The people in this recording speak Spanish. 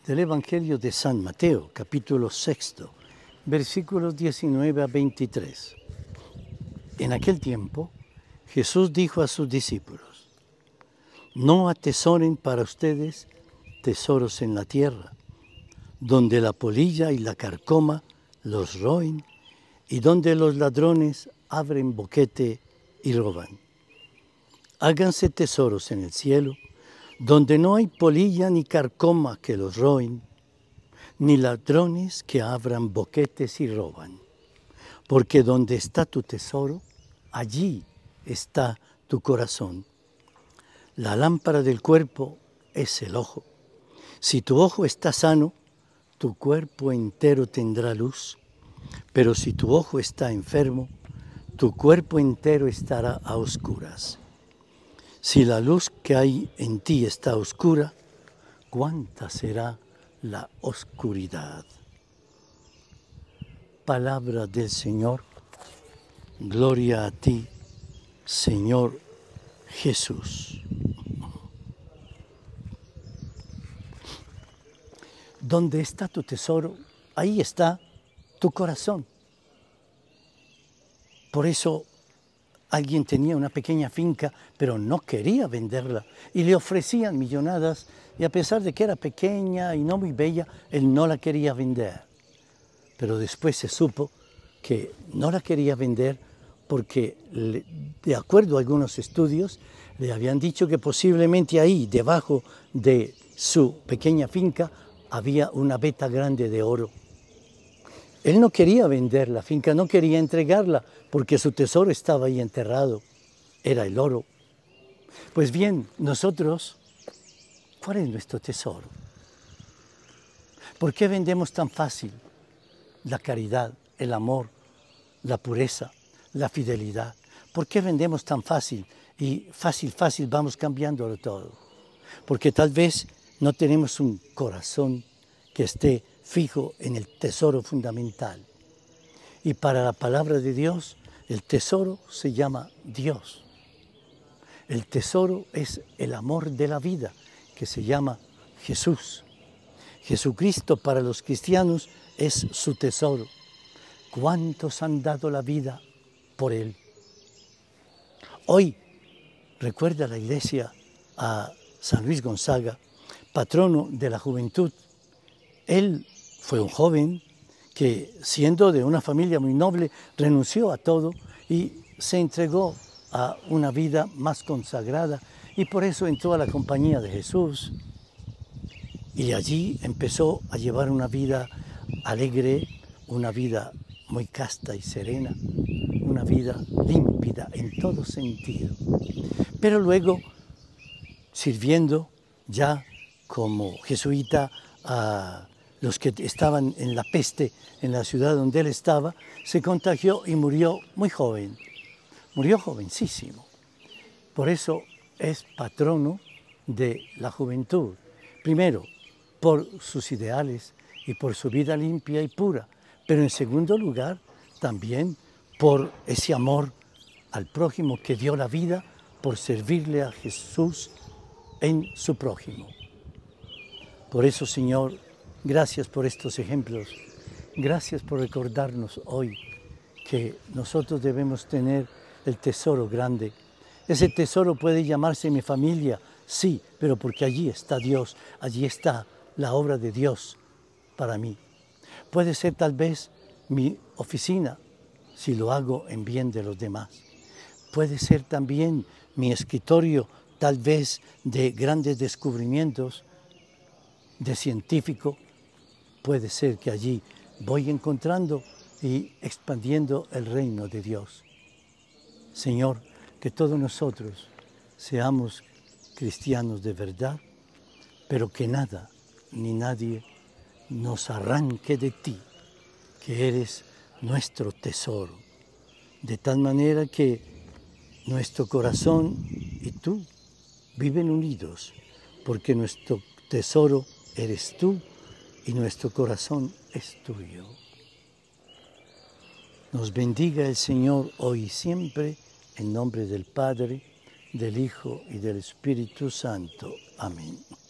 Del Evangelio de San Mateo, capítulo 6, versículos 19 a 23. En aquel tiempo, Jesús dijo a sus discípulos: no atesoren para ustedes tesoros en la tierra, donde la polilla y la carcoma los roen, y donde los ladrones abren boquete y roban. Háganse tesoros en el cielo, donde no hay polilla ni carcoma que los roen, ni ladrones que abran boquetes y roban. Porque donde está tu tesoro, allí está tu corazón. La lámpara del cuerpo es el ojo. Si tu ojo está sano, tu cuerpo entero tendrá luz. Pero si tu ojo está enfermo, tu cuerpo entero estará a oscuras. Si la luz que hay en ti está oscura, ¿cuánta será la oscuridad? Palabra del Señor. Gloria a ti, Señor Jesús. Donde está tu tesoro, ahí está tu corazón. Por eso alguien tenía una pequeña finca, pero no quería venderla, y le ofrecían millonadas, y a pesar de que era pequeña y no muy bella, él no la quería vender. Pero después se supo que no la quería vender porque, de acuerdo a algunos estudios, le habían dicho que posiblemente ahí, debajo de su pequeña finca, había una veta grande de oro. Él no quería vender la finca, no quería entregarla, porque su tesoro estaba ahí enterrado, era el oro. Pues bien, nosotros, ¿cuál es nuestro tesoro? ¿Por qué vendemos tan fácil la caridad, el amor, la pureza, la fidelidad? ¿Por qué vendemos tan fácil y fácil vamos cambiándolo todo? Porque tal vez no tenemos un corazón que esté fijo en el tesoro fundamental. Y para la palabra de Dios, el tesoro se llama Dios. El tesoro es el amor de la vida, que se llama Jesús. Jesucristo para los cristianos es su tesoro. ¿Cuántos han dado la vida por Él? Hoy recuerda la Iglesia a San Luis Gonzaga, patrono de la juventud. Él fue un joven que, siendo de una familia muy noble, renunció a todo y se entregó a una vida más consagrada, y por eso entró a la compañía de Jesús. Y allí empezó a llevar una vida alegre, una vida muy casta y serena, una vida límpida en todo sentido. Pero luego, sirviendo ya como jesuita a los que estaban en la peste en la ciudad donde él estaba, se contagió y murió muy joven, murió jovencísimo. Por eso es patrono de la juventud, primero por sus ideales y por su vida limpia y pura, pero en segundo lugar también por ese amor al prójimo, que dio la vida por servirle a Jesús en su prójimo. Por eso, Señor, gracias por estos ejemplos, gracias por recordarnos hoy que nosotros debemos tener el tesoro grande. Ese tesoro puede llamarse mi familia, sí, pero porque allí está Dios, allí está la obra de Dios para mí. Puede ser tal vez mi oficina, si lo hago en bien de los demás. Puede ser también mi escritorio, tal vez de grandes descubrimientos, de científico. Puede ser que allí voy encontrando y expandiendo el reino de Dios. Señor, que todos nosotros seamos cristianos de verdad, pero que nada ni nadie nos arranque de ti, que eres nuestro tesoro, de tal manera que nuestro corazón y tú viven unidos, porque nuestro tesoro eres tú y nuestro corazón es tuyo. Nos bendiga el Señor hoy y siempre, en nombre del Padre, del Hijo y del Espíritu Santo. Amén.